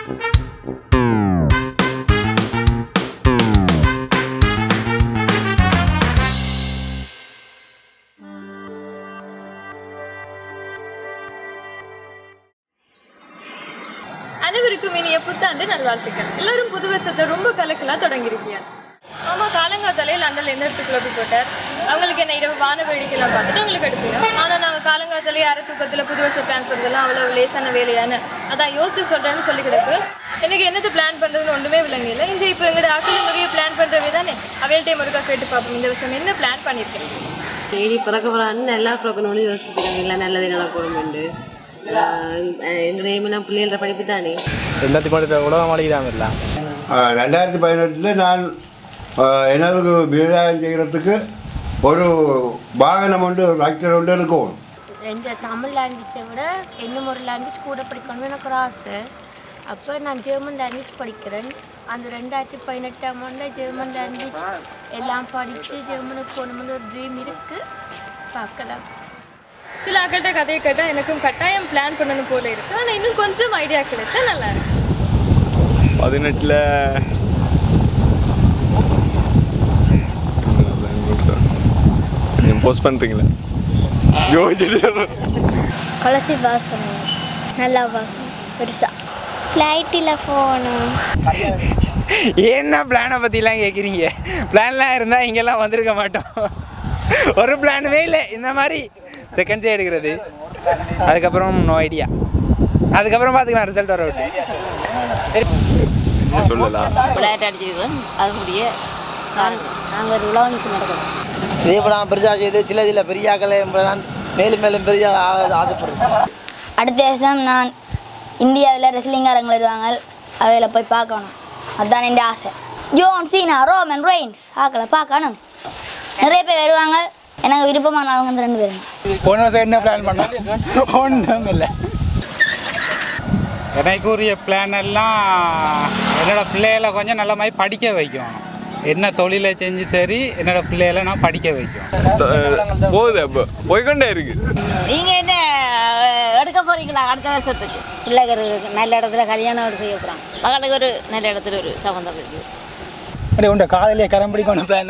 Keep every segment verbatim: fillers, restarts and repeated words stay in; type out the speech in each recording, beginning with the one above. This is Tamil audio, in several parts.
அனைவருக்கும் இனிய புத்தாண்டு நல்வாழ்த்துக்கள். எல்லாரும் புது வருஷத்தை ரொம்ப கலக்கலாம் தொடங்கியிருக்கீங்க. ஆமாம், காலங்காத்தாலே லண்டனில் எந்த இடத்துக்குள்ள போய் போட்டார். அவங்களுக்கு என்ன இரவு வான வேடிக்கைலாம் பார்த்துட்டு அவங்களுக்கு எடுப்போம். ஆனால் நாங்கள் காலங்காத்தாலே அரை தூக்கத்தில் புது வருஷ பிளான் சொல்றதெல்லாம் அவ்வளோ லேசான வேலையான அதான் யோசிச்சு சொல்கிறேன்னு சொல்லி கிடக்கு. எனக்கு என்னது பிளான் பண்ணுறதுன்னு ஒன்றுமே விளங்கல. இந்த இப்போ எங்களோட ஆக்கள் நிறைய பிளான் பண்ணுறவே தானே அவையில் டைம் ஒருக்கா கேட்டு பார்ப்போம். இந்த வருஷம் என்ன பிளான் பண்ணியிருக்கேன்? டெய்லி பிறக்க போகிறான்னு நல்லா பிறக்கணும்னு யோசிச்சுக்கிறேன். இல்லை நல்லது நடக்கணும்ண்டு எங்கள் எய்மெல்லாம் பிள்ளைகள படிப்பு தானே எல்லாத்தையும் படித்த உலகம் அழிக்கிறாங்க. இல்லை ரெண்டாயிரத்தி பதினெட்டில் நான் எனது விவசாயம் செய்கிறதுக்கு ஒரு வாகனம் ஒன்று ஒரு டிராக்டர் ஒன்று இருக்கும். இந்த தமிழ் லாங்குவேஜை விட இன்னும் ஒரு லாங்குவேஜ் கூட படிக்கணும்னு எனக்கு ஒரு ஆசை. அப்போ நான் ஜெர்மன் லாங்குவேஜ் படிக்கிறேன். அந்த ரெண்டாயிரத்தி பதினெட்டாம் ஆண்டில் ஜெர்மன் லாங்குவேஜ் எல்லாம் படித்து ஜெர்மனுக்கு போகணும்னு ஒரு ட்ரீம் இருக்குது. பார்க்கலாம். சில ஆக்கள்கிட்ட கதையை கேட்டால் எனக்கும் கட்டாயம் பிளான் பண்ணணும் போல இருக்குது. ஆனால் இன்னும் கொஞ்சம் ஐடியா கிடைச்சா நல்லா இருக்கு. பதினெட்டில் நீங்கள் போஸ்ட் பண்ணுறீங்களா? யோசிச்சுட்டு சொல்கிறேன். கொலசி வாசனம் நல்லா வாசனம் பெருசா ஃப்ளைட்டில் போகணும். ஏன்னா பிளானை பற்றிலாம் கேட்குறீங்க? பிளான்லாம் இருந்தால் இங்கெல்லாம் வந்திருக்க மாட்டோம். ஒரு பிளானுமே இல்லை. இந்த மாதிரி செகண்ட்ஸே எடுக்கிறது. அதுக்கப்புறம் நோ ஐடியா. அதுக்கப்புறம் பார்த்துக்கலாம் ரிசல்ட் வர விட்டு சொல்லலாம். விளையாட்டு அடிச்சிருக்கிறோம். அது முடிய நாங்கள் ஒரு உலக நிமிஷம் நடக்கிறோம். இதே இப்போ நான் பெருசாக செய்து சில சில பெரிய ஆக்களை நான் மேலும் மேலும் பெரிய ஆசைப்படுறேன். அடுத்த வருஷம் நான் இந்தியாவில் ரெஸ்லிங் அரங்கில் வருவாங்க. அவையில் போய் பார்க்கணும். அதுதான் என் ஆசை. ஜோன் சீனா ரோமன் ரெயின்ஸ் ஆக்களை பார்க்கணும். நிறைய பேர் வருவாங்க. எனக்கு விருப்பமானவங்க அந்த ரெண்டு பேரும். போன வருஷம் என்ன பிளான் பண்ணோம்? ஒன்றும் இல்லை. எனக்கு உரிய பிளான் எல்லாம் என்னோடய பிள்ளைகளை கொஞ்சம் நல்ல மாதிரி படிக்க வைக்கணும். என்ன தொழிலை செஞ்சு சரி என்னோட பிள்ளைகளை நான் படிக்க வைக்கும். போகுது அப்போ போய்கொண்டே இருக்கு. நீங்கள் என்ன எடுக்க போகிறீங்களா அடுத்த வருஷத்துக்கு? பிள்ளைகள் நல்ல இடத்துல கல்யாணம் செய்ய போகிறாங்க. மகளுக்கு ஒரு நல்ல இடத்துல ஒரு சம்பந்தம் இருக்குது. அப்படியே உண்ட காதலியை கரம் பிடிக்கணும் பிளான்.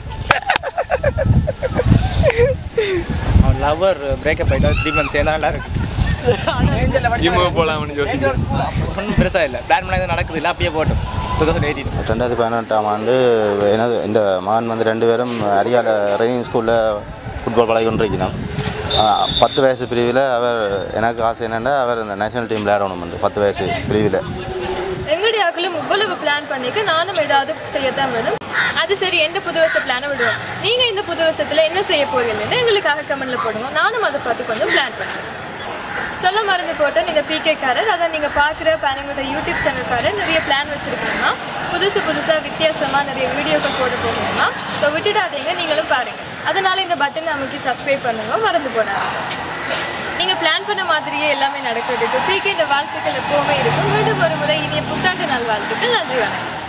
அவன் லவர் பிரேக்கப் ஆகிட்டா த்ரீ மந்த்ஸ் ஏன்னா நல்லா இருக்கு. போகலாம்னு யோசிக்கிறேன். ஒன்றும் பெருசாக இல்லை. பிளான் பண்ணி நடக்குது இல்லை. அப்படியே போட்டோம். ரெண்டாயிரத்தி பதினெட்டாம் ஆண்டு எனது இந்த மகன் வந்து ரெண்டு பேரும் அரியால ட்ரைனிங் ஸ்கூலில் ஃபுட்பால் பழகி கொண்டிருக்கணும். பத்து வயசு பிரிவில் அவர் எனக்கு ஆசை என்னென்னா அவர் இந்த நேஷனல் டீம் விளையாடணும். வந்து பத்து வயசு பிரிவில் எங்களுடைய ஆக்களும் இவ்வளவு பிளான் பண்ணிக்க நானும் ஏதாவது செய்யத்தான் வேணும். அது சரி, எந்த புது வருஷ பிளானை விடுவோம். நீங்கள் இந்த புது வருஷத்தில் என்ன செய்ய போகிறீங்கன்னு எங்களுக்காக கமெண்ட்டில் போடுங்க. நானும் அதை பார்த்து கொஞ்சம் பிளான் பண்ணுறேன். சொல்ல மறந்து போட்டேன், நீங்கள் பிகேக்காரர், அதான் நீங்கள் பார்க்குற பேனங்கோடை யூடியூப் சேனல்காரர் நிறைய பிளான் வச்சுருக்கீங்கன்னா புதுசு புதுசாக வித்தியாசமாக நிறைய வீடியோக்கள் போட போகணுமா? ஸோ விட்டுடாதீங்க, நீங்களும் பாருங்கள். அதனால் இந்த பட்டனை அமைக்கி சப்ஸ்கிரைப் பண்ணுங்க, மறந்து போடாங்க. நீங்கள் பிளான் பண்ண மாதிரியே எல்லாமே நடக்கிறதுக்கு பிகே இந்த வாழ்த்துக்கள் எப்போவுமே இருக்கும். மீண்டும் ஒரு முறை இனிய புத்தாண்டு நாள் வாழ்த்துக்கள். நன்றி, வணக்கம்.